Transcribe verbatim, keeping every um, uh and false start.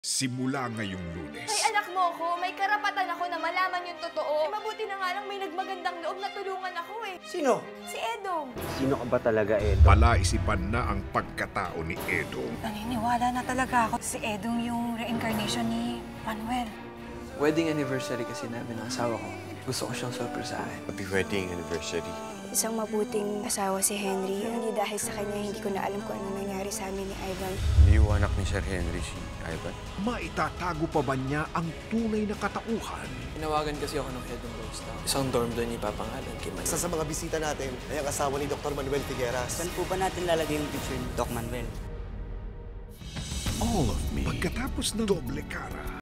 Simula ngayong Lunes. May anak mo ako, may karapatan ako na malaman yung totoo. Eh, mabuti na nga lang may nagmagandang loob na tulungan ako eh. Sino? Si Edong. Sino ka ba talaga, Edong? Palaisipan na ang pagkatao ni Edong. Naniniwala na talaga ako. Si Edong yung reincarnation ni Manuel. Wedding anniversary kasi namin ng asawa ko. Gusto ko siyang sorpresahin. Happy wedding anniversary. Isang mabuting asawa si Henry. Hindi dahil sa kanya, hindi ko na alam kung ano nangyari sa amin ni Ivan. Hindi yung anak ni Sir Henry si Ivan. Maitatago pa ba niya ang tunay na katauhan? Tinawagan kasi ako ng head ng Rose Town. Isang dorm doon ipapangalan kay Manuel. Isa sa mga bisita natin ay ang asawa ni Doctor Manuel Figueras. Saan po ba natin lalagay yung picture ni Doc Manuel? All of Me. Pagkatapos ng doble cara.